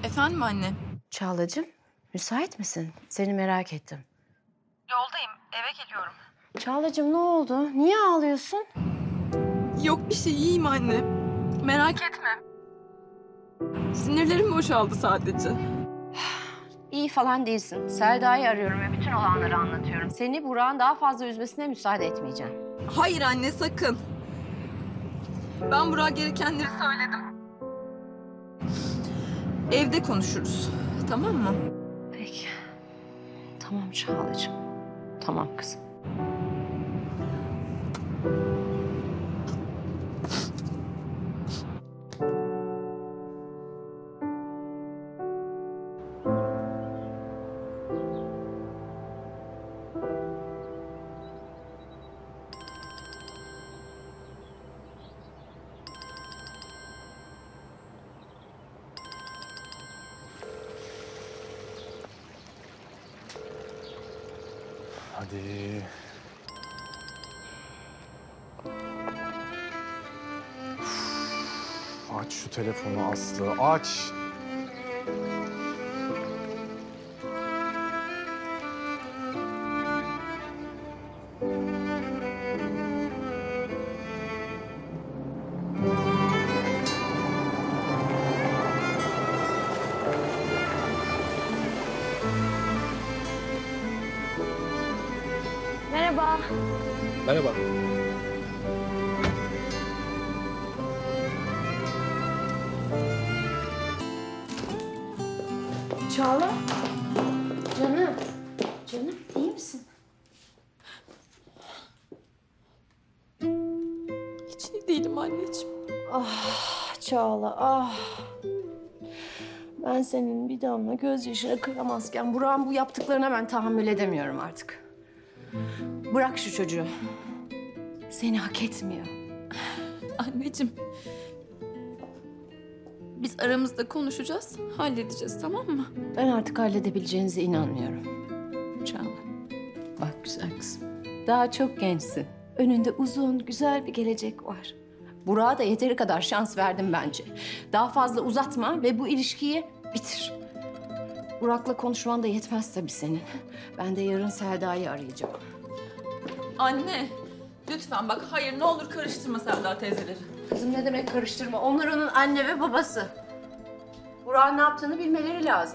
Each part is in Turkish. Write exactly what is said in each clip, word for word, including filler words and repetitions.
Efendim anne? Çağlacığım, müsait misin? Seni merak ettim. Yoldayım, eve geliyorum. Çağlacığım ne oldu? Niye ağlıyorsun? Yok bir şey, iyiyim anne. Merak etme. Sinirlerim boşaldı sadece. İyi falan değilsin. Selda'yı arıyorum ve bütün olanları anlatıyorum. Seni Burak'ın daha fazla üzmesine müsaade etmeyeceğim. Hayır anne, sakın. Ben Burak'a gerekenleri söyledim. Evde konuşuruz, tamam mı? Peki. Tamam Çağlacığım. Tamam kızım. Hadi. Uf, aç şu telefonu Aslı, aç. Merhaba. Merhaba. Çağla. Canım. Canım iyi misin? Hiç iyi değilim anneciğim. Ah Çağla ah. Ben senin bir damla gözyaşına kıyamazken Burak'ın bu yaptıklarına ben tahammül edemiyorum artık. Bırak şu çocuğu. Seni hak etmiyor. Anneciğim. Biz aramızda konuşacağız, halledeceğiz, tamam mı? Ben artık halledebileceğinize inanmıyorum. Çağla. Bak güzel kızım. Daha çok gençsin. Önünde uzun, güzel bir gelecek var. Burak'a da yeteri kadar şans verdim bence. Daha fazla uzatma ve bu ilişkiyi bitir. Burak'la konuşman da yetmez tabii senin. Ben de yarın Selda'yı arayacağım. Anne, lütfen bak, hayır ne olur karıştırma Selda teyzeleri. Kızım ne demek karıştırma? Onlar onun anne ve babası. Burak'ın ne yaptığını bilmeleri lazım.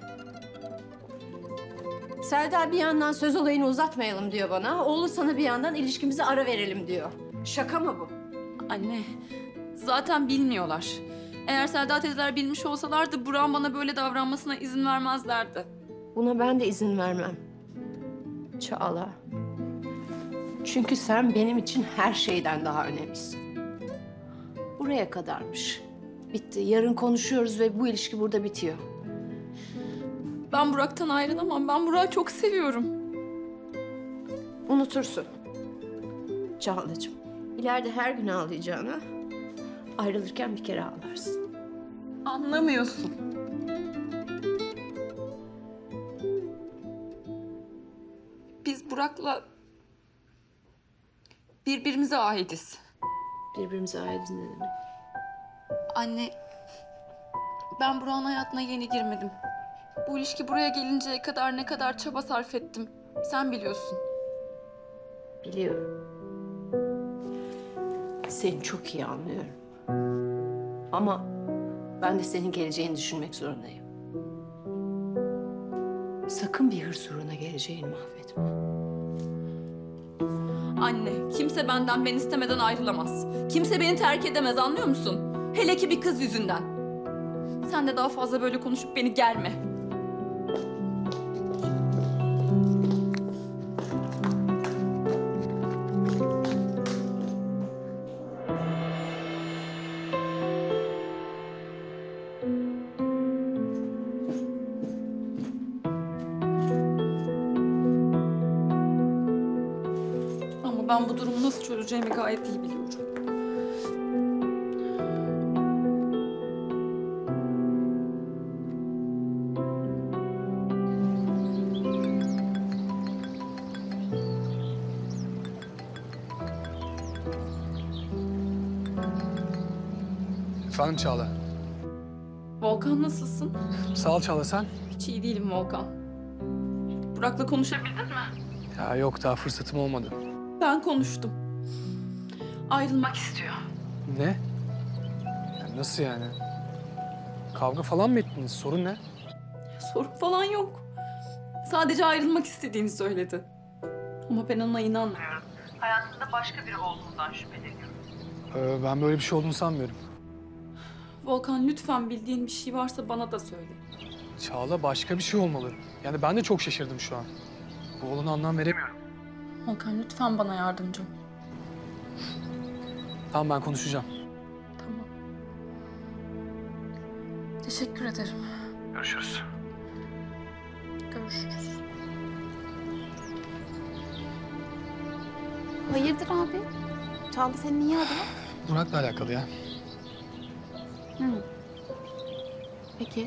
Selda bir yandan söz olayını uzatmayalım diyor bana. Oğlu sana bir yandan ilişkimize ara verelim diyor. Şaka mı bu? Anne, zaten bilmiyorlar. Eğer Selda teyzeler bilmiş olsalardı Burak'ın bana böyle davranmasına izin vermezlerdi. Buna ben de izin vermem. Çağla. Çünkü sen benim için her şeyden daha önemlisin. Buraya kadarmış. Bitti. Yarın konuşuyoruz ve bu ilişki burada bitiyor. Ben Burak'tan ayrılamam. Ben Burak'ı çok seviyorum. Unutursun. Çağlacığım. İleride her gün ağlayacağına ayrılırken bir kere ağlarsın. Anlamıyorsun. Biz Burak'la birbirimize aitiz. Birbirimize ayrılız ne demek? Anne, ben Burak'ın hayatına yeni girmedim. Bu ilişki buraya gelinceye kadar ne kadar çaba sarf ettim. Sen biliyorsun. Biliyorum. Seni çok iyi anlıyorum. Ama ben de senin geleceğini düşünmek zorundayım. Sakın bir hırs uğruna geleceğini mahvetme. Anne, kimse benden ben istemeden ayrılamaz. Kimse beni terk edemez, anlıyor musun? Hele ki bir kız yüzünden. Sen de daha fazla böyle konuşup beni germe. Ama ben bu durumu nasıl çözeceğimi gayet iyi biliyorum. Efendim Çağla? Volkan nasılsın? Sağ ol Çağla, sen? Hiç iyi değilim Volkan. Burak'la konuşabildin mi? Ya yok, daha fırsatım olmadı. Ben konuştum. Ayrılmak istiyor. Ne? Ya nasıl yani? Kavga falan mı ettiniz? Sorun ne? Sorun falan yok. Sadece ayrılmak istediğini söyledi. Ama ben ona inanmıyorum. Hayatında başka biri olduğundan şüpheleniyorum. Ee, ben böyle bir şey olduğunu sanmıyorum. Volkan lütfen bildiğin bir şey varsa bana da söyle. Çağla, başka bir şey olmalı. Yani ben de çok şaşırdım şu an. Bu olana anlam veremiyorum. Volkan lütfen bana yardımcı ol. Tamam, ben konuşacağım. Tamam. Teşekkür ederim. Görüşürüz. Görüşürüz. Hayırdır abi? Çağla seni niye aradı? Burak'la alakalı ya. Hı. Peki.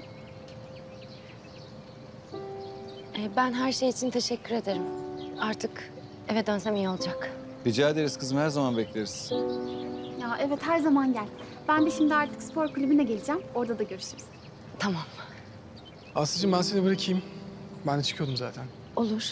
Ee, Ben her şey için teşekkür ederim. Artık eve dönsem iyi olacak. Rica ederiz kızım, her zaman bekleriz. Ya evet her zaman gel. Ben de şimdi artık spor kulübüne geleceğim. Orada da görüşürüz. Tamam, Aslıcığım, ben seni bırakayım. Ben de çıkıyordum zaten. olur.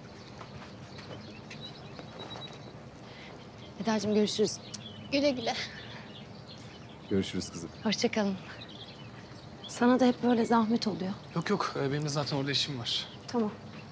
Eda'cığım görüşürüz. Güle güle. Görüşürüz kızım. Hoşça kalın. Sana da hep böyle zahmet oluyor. Yok yok, ee, benim de zaten orada işim var. Tamam.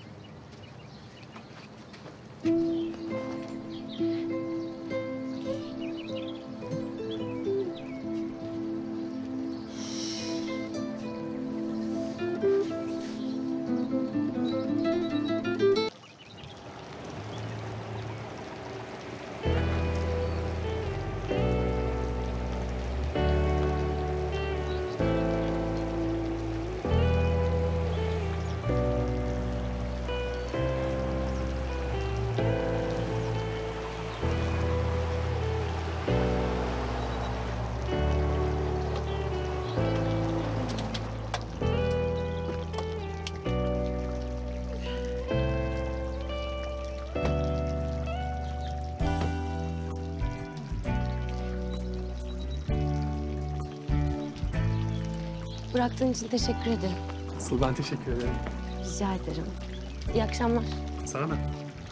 Bıraktığın için teşekkür ederim. Asıl ben teşekkür ederim. Rica ederim. İyi akşamlar. Sana da.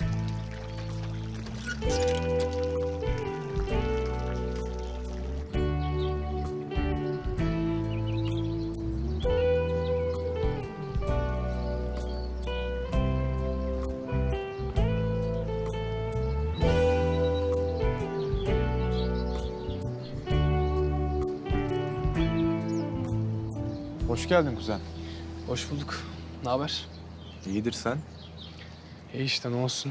Hoş geldin kuzen. Hoş bulduk. Ne haber? İyidir sen. İyi işte, ne olsun.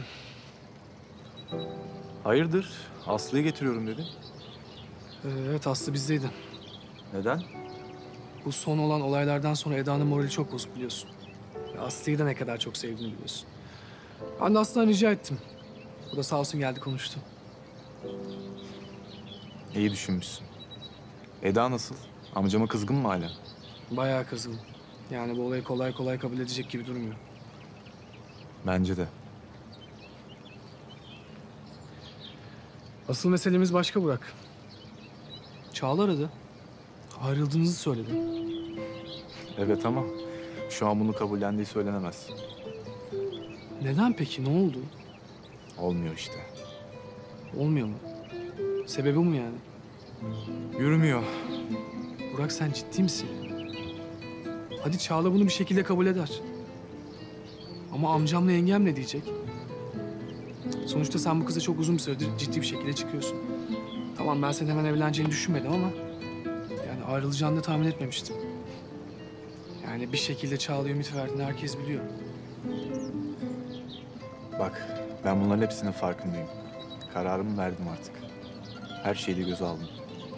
Hayırdır? Aslı'yı getiriyorum dedin. Ee, evet, Aslı bizdeydi. Neden? Bu son olan olaylardan sonra Eda'nın morali çok bozuk biliyorsun. Ya Aslı'yı da ne kadar çok sevdiğini biliyorsun. Ben de Aslı'dan rica ettim. O da sağ olsun geldi konuştu. İyi düşünmüşsün. Eda nasıl? Amcama kızgın mı hala? Bayağı kızgın. Yani bu olayı kolay kolay kabul edecek gibi durmuyor. Bence de. Asıl meselemiz başka Burak. Çağla aradı. Ayrıldığınızı söyledi. Evet ama şu an bunu kabullendiği söylenemez. Neden peki? Ne oldu? Olmuyor işte. Olmuyor mu? Sebebi bu mu yani? Yürümüyor. Burak, sen ciddi misin? Hadi Çağla bunu bir şekilde kabul eder. Ama amcamla yengem ne diyecek? Sonuçta sen bu kıza çok uzun bir süredir ciddi bir şekilde çıkıyorsun. Tamam, ben senin hemen evleneceğini düşünmedim ama... yani ayrılacağını da tahmin etmemiştim. Yani bir şekilde Çağla'ya ümit verdiğini herkes biliyor. Bak, ben bunların hepsinin farkındayım. Kararımı verdim artık. Her şeyi de göze aldım.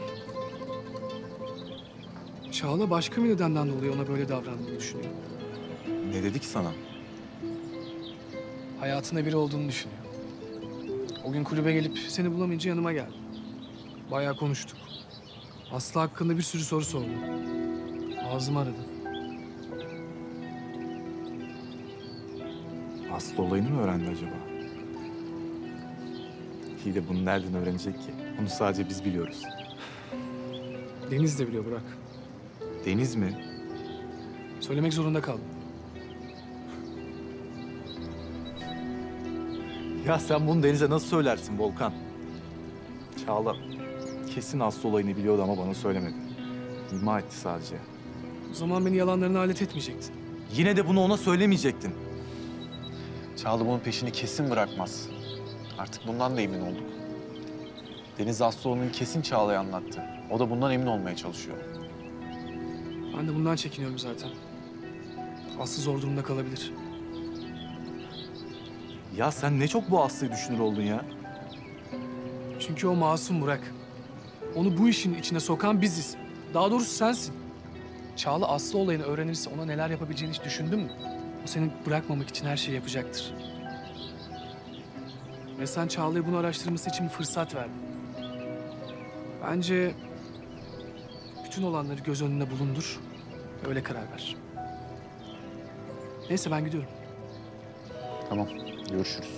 Çağla başka bir nedenden dolayı ona böyle davrandığını düşünüyor. Ne dedi ki sana? Hayatında biri olduğunu düşünüyor. O gün kulübe gelip seni bulamayınca yanıma geldi. Bayağı konuştuk. Aslı hakkında bir sürü soru sordu. Ağzımı aradı. Aslı olayını mı öğrendi acaba? İyi de bunu nereden öğrenecek ki? Bunu sadece biz biliyoruz. Deniz de biliyor Burak. Deniz mi? Söylemek zorunda kaldım. Ya sen bunu Deniz'e nasıl söylersin Volkan? Çağla kesin Aslı olayını biliyordu ama bana söylemedi. İma etti sadece. O zaman beni yalanlarına alet etmeyecektin. Yine de bunu ona söylemeyecektin. Çağla bunun peşini kesin bırakmaz. Artık bundan da emin olduk. Deniz Aslı onun kesin Çağla'ya anlattı. O da bundan emin olmaya çalışıyor. Ben de bundan çekiniyorum zaten. Aslı zor durumda kalabilir. Ya sen ne çok bu Aslı'yı düşünür oldun ya. Çünkü o masum Burak. Onu bu işin içine sokan biziz. Daha doğrusu sensin. Çağla Aslı olayını öğrenirse ona neler yapabileceğini hiç düşündün mü? O seni bırakmamak için her şeyi yapacaktır. Ve sen Çağla'ya bunu araştırması için bir fırsat verdin. Bence bütün olanları göz önünde bulundur. Öyle karar ver. Neyse ben gidiyorum. Tamam, görüşürüz.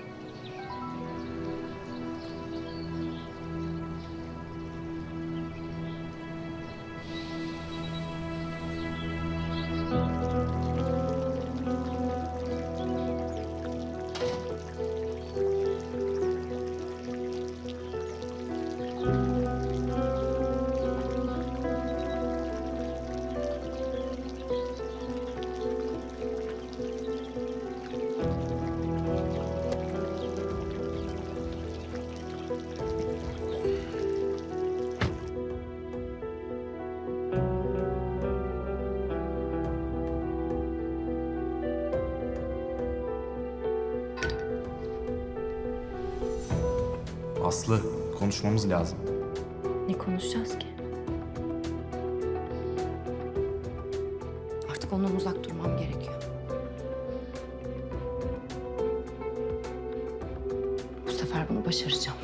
Aslı, konuşmamız lazım. Ne konuşacağız ki? Artık ondan uzak durmam gerekiyor. Bu sefer bunu başaracağım.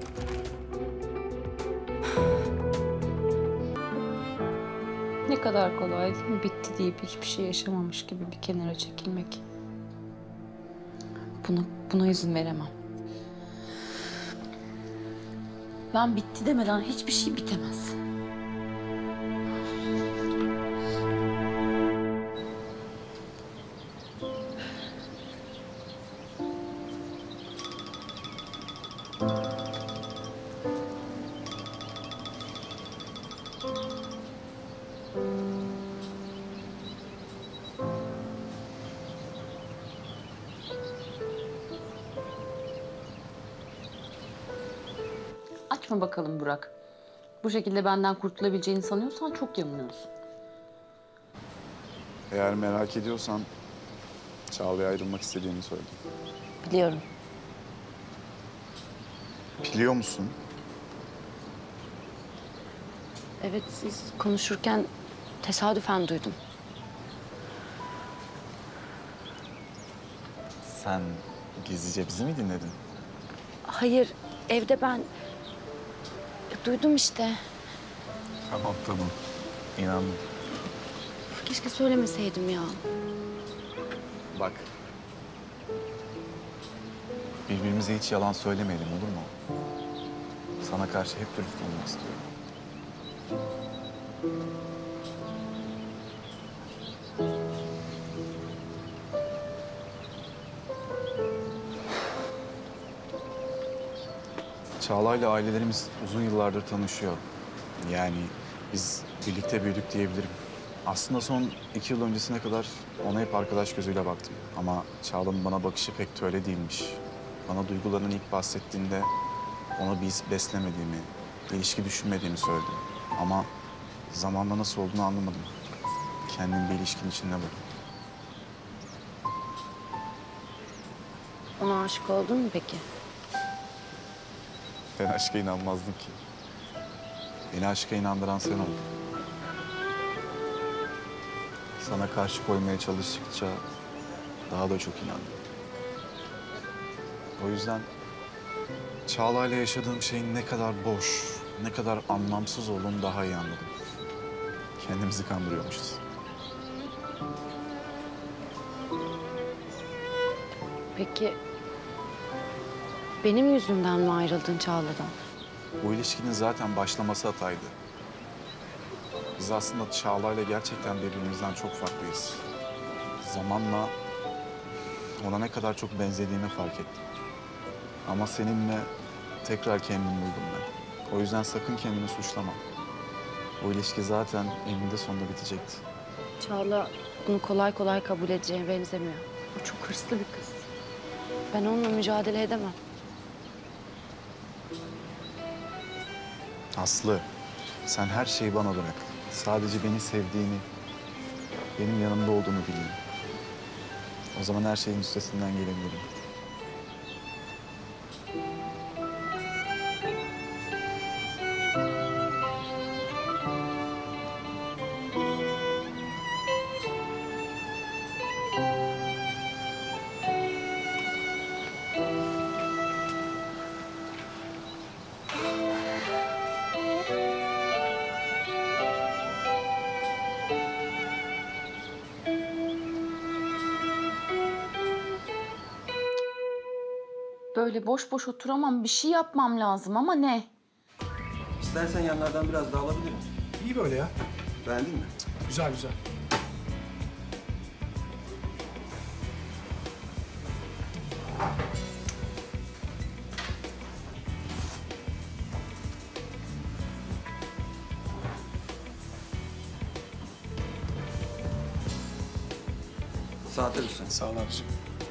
Ne kadar kolay değil mi? Bitti deyip hiçbir şey yaşamamış gibi bir kenara çekilmek. Buna, buna izin veremem. Ben bitti demeden hiçbir şey bitemez. Açma bakalım Burak. Bu şekilde benden kurtulabileceğini sanıyorsan çok yanılıyorsun. Eğer merak ediyorsan Çağla'ya ayrılmak istediğini söyledim. Biliyorum. Biliyor musun? Evet, siz konuşurken tesadüfen duydum. Sen gizlice bizi mi dinledin? Hayır, evde ben duydum işte. Tamam tamam. İnandım. Keşke söylemeseydim ya. Bak. Birbirimize hiç yalan söylemeyelim olur mu? Sana karşı hep dürüst olmak istiyorum. Çağla'yla ailelerimiz uzun yıllardır tanışıyor. Yani biz birlikte büyüdük diyebilirim. Aslında son iki yıl öncesine kadar ona hep arkadaş gözüyle baktım. Ama Çağla'nın bana bakışı pek de öyle değilmiş. Bana duygularını ilk bahsettiğinde ona bir his beslemediğimi, ilişki düşünmediğimi söyledi. Ama zamanla nasıl olduğunu anlamadım. Kendim bir ilişkinin içinde buldum. Ona aşık oldun mu peki? Ben aşka inanmazdım ki. Beni aşka inandıran sen oldun. Sana karşı koymaya çalıştıkça daha da çok inandım. O yüzden Çağla'yla yaşadığım şeyin ne kadar boş, ne kadar anlamsız olduğunu daha iyi anladım. Kendimizi kandırıyormuşuz. Peki benim yüzümden mi ayrıldın Çağla'dan? Bu ilişkinin zaten başlaması hataydı. Biz aslında Çağla'yla gerçekten birbirimizden çok farklıyız. Zamanla ona ne kadar çok benzediğimi fark ettim. Ama seninle tekrar kendimi buldum ben. O yüzden sakın kendini suçlama. O ilişki zaten eninde sonunda bitecekti. Çağla bunu kolay kolay kabul edeceğine benzemiyor. O çok hırslı bir kız. Ben onunla mücadele edemem. Aslı, sen her şeyi bana bırak. Sadece beni sevdiğini, benim yanımda olduğunu bileyim. O zaman her şeyin üstesinden gelebilirim. Böyle boş boş oturamam. Bir şey yapmam lazım ama ne? İstersen yanlardan biraz daha alabilirim. İyi böyle ya. Beğendin mi? Güzel güzel. Saate lütfen. Sağ ol abiciğim.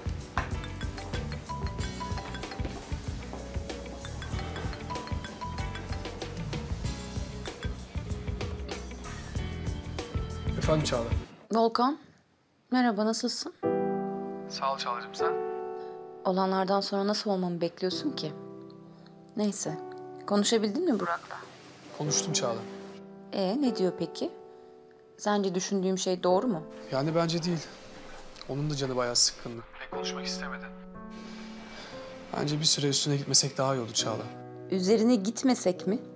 Efendim Çağla. Volkan, merhaba, nasılsın? Sağ ol Çağla'cığım, sen? Olanlardan sonra nasıl olmamı bekliyorsun ki? Neyse, konuşabildin mi Burak'la? Konuştum Çağla. Ee, ne diyor peki? Sence düşündüğüm şey doğru mu? Yani bence değil. Onun da canı bayağı sıkkındı. Pek konuşmak istemedi. Bence bir süre üstüne gitmesek daha iyi olur Çağla. Üzerine gitmesek mi?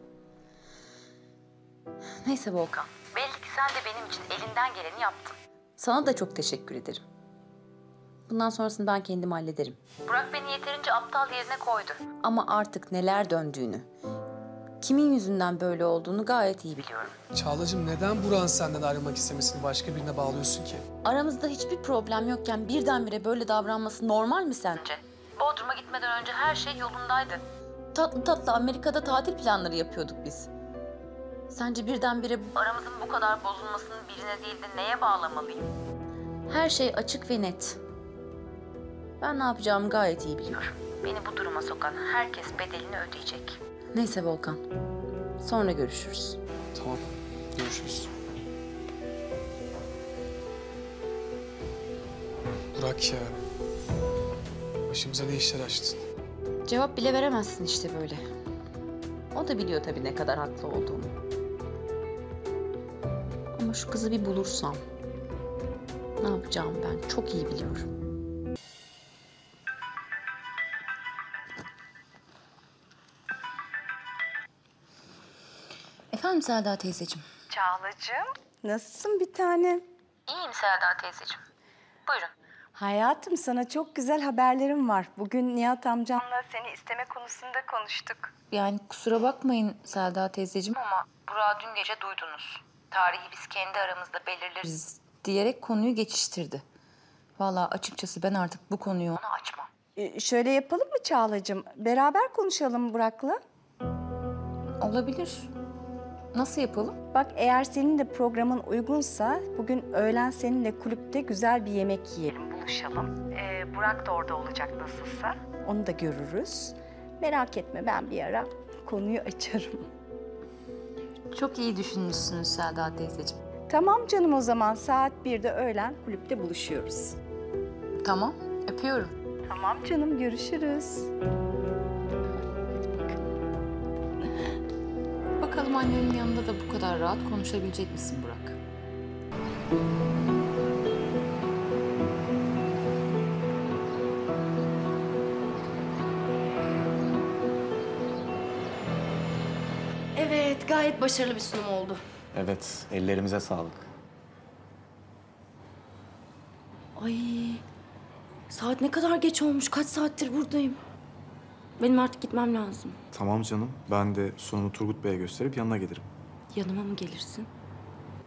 Neyse Volkan. Belli ki sen de benim için elinden geleni yaptın. Sana da çok teşekkür ederim. Bundan sonrasını ben kendim hallederim. Burak beni yeterince aptal yerine koydu. Ama artık neler döndüğünü, kimin yüzünden böyle olduğunu gayet iyi biliyorum. Çağla'cığım neden Burak'ın senden ayrılmak istemesini başka birine bağlıyorsun ki? Aramızda hiçbir problem yokken birdenbire böyle davranması normal mi sence? Bodrum'a gitmeden önce her şey yolundaydı. Tatlı tatlı Amerika'da tatil planları yapıyorduk biz. Sence birdenbire aramızın bu kadar bozulmasını birine değil de neye bağlamalıyım? Her şey açık ve net. Ben ne yapacağımı gayet iyi biliyorum. Beni bu duruma sokan herkes bedelini ödeyecek. Neyse Volkan, sonra görüşürüz. Tamam, görüşürüz. Burak ya. Başımıza ne işler açtın? Cevap bile veremezsin işte böyle. O da biliyor tabii ne kadar haklı olduğumu. Ama şu kızı bir bulursam ne yapacağımı ben çok iyi biliyorum. Efendim Selda teyzeciğim. Çağlacığım, nasılsın bir tanem? İyiyim Selda teyzeciğim. Buyurun. Hayatım, sana çok güzel haberlerim var. Bugün Nihat amcanla seni isteme konusunda konuştuk. Yani kusura bakmayın Selda teyzeciğim ama Burak'ı dün gece duydunuz. Tarihi biz kendi aramızda belirleriz diyerek konuyu geçiştirdi. Vallahi açıkçası ben artık bu konuyu ona açmam. Ee, şöyle yapalım mı Çağlacığım? Beraber konuşalım Burak'la. Olabilir. Nasıl yapalım? Bak, eğer senin de programın uygunsa bugün öğlen seninle kulüpte güzel bir yemek yiyelim, buluşalım. Ee, Burak da orada olacak nasılsa. Onu da görürüz. Merak etme, ben bir ara konuyu açarım. Çok iyi düşünmüşsünüz Selda teyzeciğim. Tamam canım, o zaman saat birde öğlen kulüpte buluşuyoruz. Tamam, öpüyorum. Tamam canım, görüşürüz. Bakalım annenin yanında da bu kadar rahat konuşabilecek misin Burak? Evet, gayet başarılı bir sunum oldu. Evet, ellerimize sağlık. Ay, saat ne kadar geç olmuş. Kaç saattir buradayım. Benim artık gitmem lazım. Tamam canım, ben de sunumu Turgut Bey'e gösterip yanına gelirim. Yanıma mı gelirsin?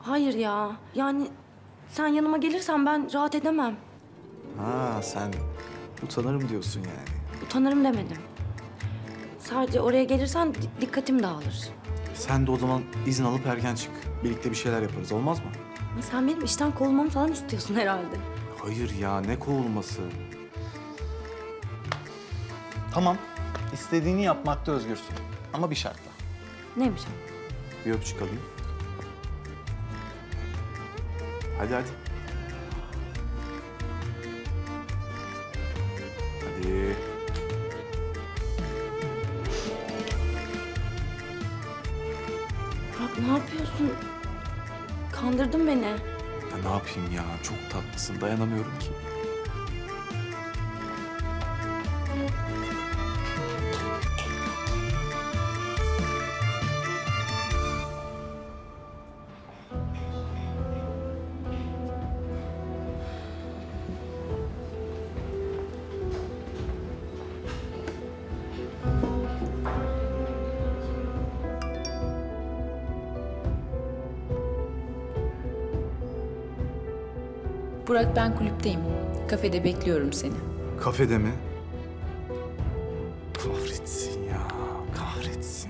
Hayır ya. Yani sen yanıma gelirsen ben rahat edemem. Ha sen utanırım diyorsun yani. Utanırım demedim. Sadece oraya gelirsen di- dikkatim dağılır. Sen de o zaman izin alıp erken çık. Birlikte bir şeyler yaparız, olmaz mı? Ama sen benim işten kovulmamı falan istiyorsun herhalde. Hayır ya, ne kovulması? Tamam, istediğini yapmakta özgürsün. Ama bir şartla. Neymiş o? Bir öpücük alayım. Hadi hadi. Hadi. Burak ne yapıyorsun? Kandırdın beni. Ya ne yapayım ya? Çok tatlısın. Dayanamıyorum ki. Burak, ben kulüpteyim. Kafede bekliyorum seni. Kafede mi? Kahretsin ya. Kahretsin.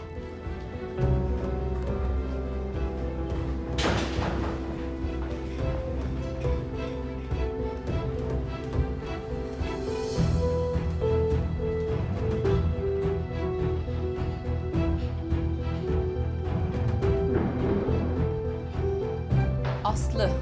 Aslı.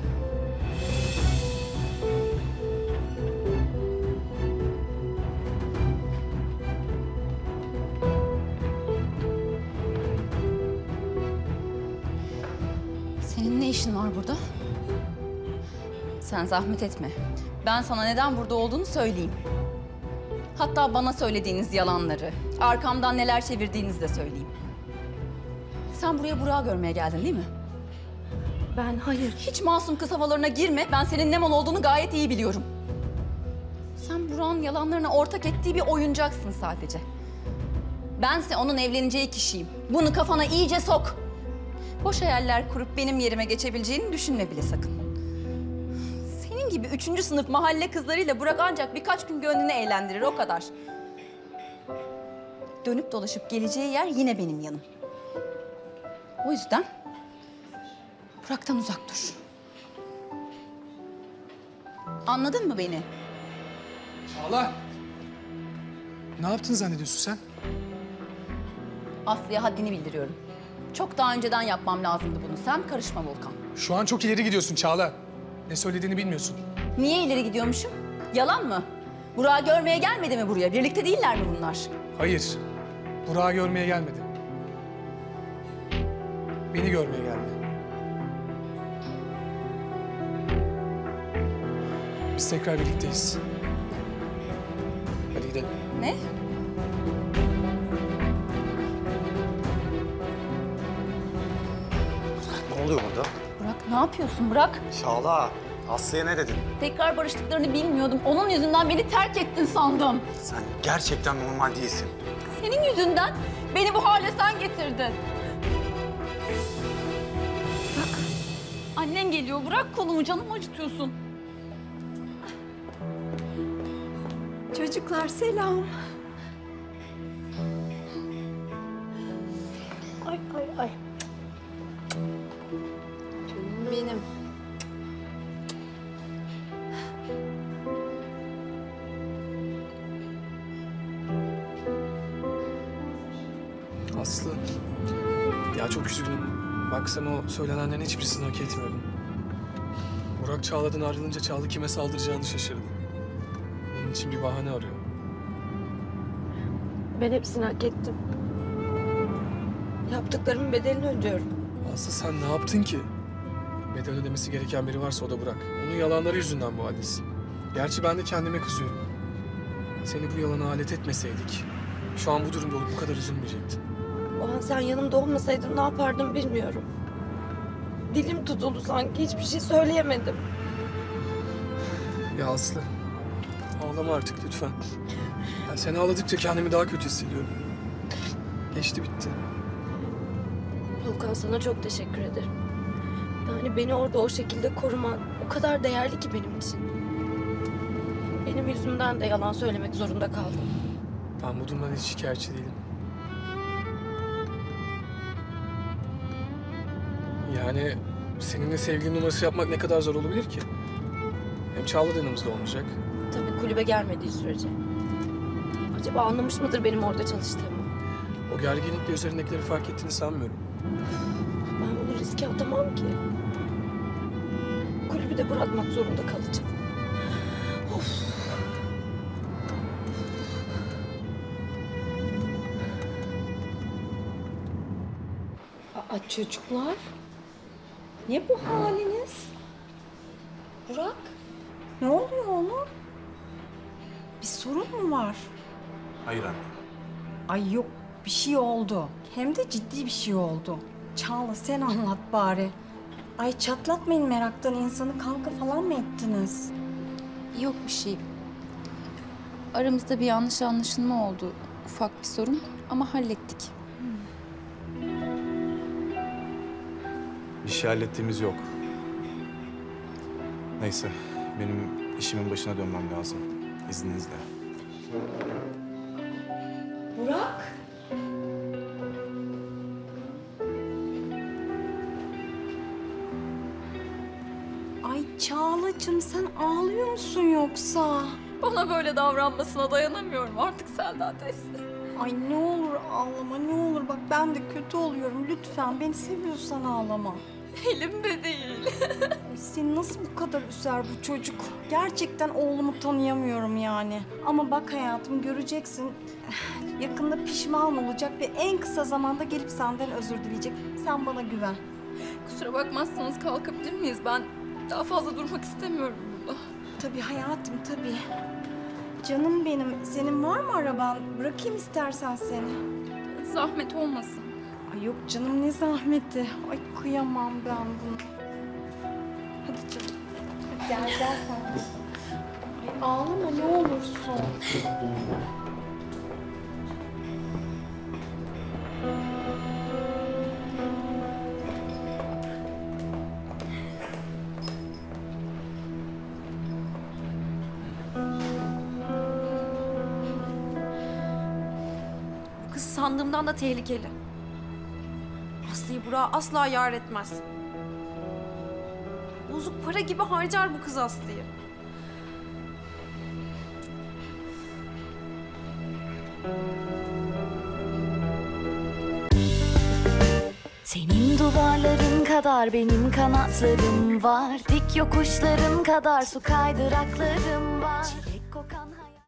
Senin ne işin var burada? Sen zahmet etme. Ben sana neden burada olduğunu söyleyeyim. Hatta bana söylediğiniz yalanları, arkamdan neler çevirdiğinizi de söyleyeyim. Sen buraya Burak'ı görmeye geldin değil mi? Ben hayır. Hiç masum kız havalarına girme. Ben senin ne mal olduğunu gayet iyi biliyorum. Sen Burak'ın yalanlarına ortak ettiği bir oyuncaksın sadece. Bense onun evleneceği kişiyim. Bunu kafana iyice sok. Boş hayaller kurup benim yerime geçebileceğini düşünme bile sakın. Senin gibi üçüncü sınıf mahalle kızlarıyla Burak ancak birkaç gün gönlünü eğlendirir, o kadar. Dönüp dolaşıp geleceği yer yine benim yanım. O yüzden Burak'tan uzak dur. Anladın mı beni? Çağla! Ne yaptın zannediyorsun sen? Aslı'ya haddini bildiriyorum. Çok daha önceden yapmam lazımdı bunu. Sen karışma Volkan. Şu an çok ileri gidiyorsun Çağla. Ne söylediğini bilmiyorsun. Niye ileri gidiyormuşum? Yalan mı? Burak'ı görmeye gelmedi mi buraya? Birlikte değiller mi bunlar? Hayır. Burak'ı görmeye gelmedi. Beni görmeye geldi. Biz tekrar birlikteyiz. Hadi gidelim. Ne? Ne oluyor burada? Burak ne yapıyorsun Burak? Çağla, Aslı'ya ne dedin? Tekrar barıştıklarını bilmiyordum. Onun yüzünden beni terk ettin sandım. Sen gerçekten normal değilsin. Senin yüzünden beni bu hale sen getirdin. Bak, annen geliyor. Bırak kolumu, canımı acıtıyorsun. Çocuklar selam. Ay ay ay. Canım benim. Aslı, ya çok üzgünüm. Bak sen o söylenenlerin hiçbirisini hak etmiyordun. Burak Çağla'dan ayrılınca Çağla kime saldıracağını şaşırdı. Onun için bir bahane arıyor. Ben hepsini hak ettim. Yaptıklarımın bedelini ödüyorum. Aslı sen ne yaptın ki? Bedel ödemesi gereken biri varsa o da Burak. Onun yalanları yüzünden bu haldesin. Gerçi ben de kendime kızıyorum. Seni bu yalana alet etmeseydik, şu an bu durumda olup bu kadar üzülmeyecektin. O an sen yanımda olmasaydın ne yapardım bilmiyorum. Dilim tutuldu sanki, hiçbir şey söyleyemedim. Ya Aslı, ağlama artık lütfen. Ya sen ağladıkça kendimi daha kötü hissediyorum. Geçti bitti. Volkan, sana çok teşekkür ederim. Yani beni orada o şekilde koruman o kadar değerli ki benim için. Benim yüzümden de yalan söylemek zorunda kaldım. Ben bu durumdan hiç şikayetçi değilim. Yani seninle sevgili numarası yapmak ne kadar zor olabilir ki? Hem Çağla da yanımızda olmayacak. Tabii kulübe gelmediği sürece. Acaba anlamış mıdır benim orada çalıştığımı? O gerginlikle üzerindekileri fark ettiğini sanmıyorum. Ben bunu riske atamam ki. Kulübü de bırakmak zorunda kalacağım. Of. Aa, çocuklar. Ne bu haliniz? Burak, ne oluyor oğlum? Bir sorun mu var? Hayır anne. Ay yok, bir şey oldu. Hem de ciddi bir şey oldu. Çağla sen anlat bari. Ay çatlatmayın meraktan insanı, kavga falan mı ettiniz? Yok bir şey. Aramızda bir yanlış anlaşılma oldu. Ufak bir sorun ama hallettik. Bir şey hallettiğimiz yok. Neyse, benim işimin başına dönmem lazım. İzninizle. Burak. Ay Çağlacığım sen ağlıyor musun yoksa? Bana böyle davranmasına dayanamıyorum artık Selda teyze. Ay ne olur ağlama ne olur. Bak ben de kötü oluyorum. Lütfen beni seviyorsan ağlama. Elimde değil. Ay, seni nasıl bu kadar üzer bu çocuk? Gerçekten oğlumu tanıyamıyorum yani. Ama bak hayatım göreceksin. Yakında pişman olacak ve en kısa zamanda gelip senden özür dileyecek. Sen bana güven. Kusura bakmazsanız kalkabilir miyiz? Ben daha fazla durmak istemiyorum burada. Tabii hayatım tabii. Canım benim, senin var mı araban? Bırakayım istersen seni. Zahmet olmasın. Ay yok canım ne zahmeti. Ay kıyamam ben bunu. Hadi canım. Hadi gel gel sen. Ay ağlama ne olursun. Bu kız sandığımdan da tehlikeli. Aslı'yı Burak'a asla yar etmez. Bozuk para gibi harcar bu kız Aslı'yı. Senin duvarların kadar benim kanatlarım var. Dik yokuşların kadar su kaydıraklarım var. Çilek kokan